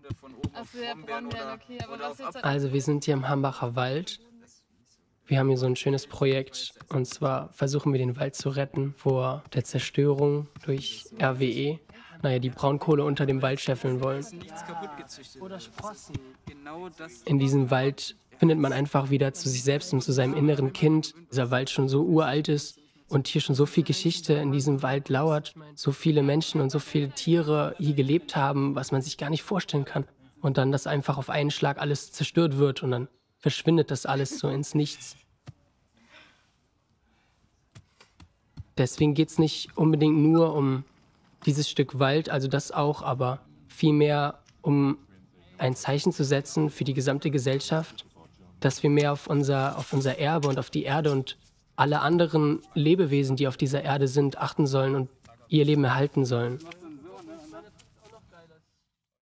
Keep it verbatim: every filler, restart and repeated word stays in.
Achso, ja, Brombeeren, okay. Aber was jetzt... Also wir sind hier im Hambacher Wald. Wir haben hier so ein schönes Projekt und zwar versuchen wir den Wald zu retten vor der Zerstörung durch R W E. Naja, die Braunkohle unter dem Wald scheffeln wollen. Oder Sprossen. In diesem Wald findet man einfach wieder zu sich selbst und zu seinem inneren Kind. Dieser Wald schon so uralt ist und hier schon so viel Geschichte in diesem Wald lauert. So viele Menschen und so viele Tiere hier gelebt haben, was man sich gar nicht vorstellen kann. Und dann, dass einfach auf einen Schlag alles zerstört wird und dann verschwindet das alles so ins Nichts. Deswegen geht es nicht unbedingt nur um dieses Stück Wald, also das auch, aber vielmehr um ein Zeichen zu setzen für die gesamte Gesellschaft, dass wir mehr auf unser, auf unser Erbe und auf die Erde und alle anderen Lebewesen, die auf dieser Erde sind, achten sollen und ihr Leben erhalten sollen.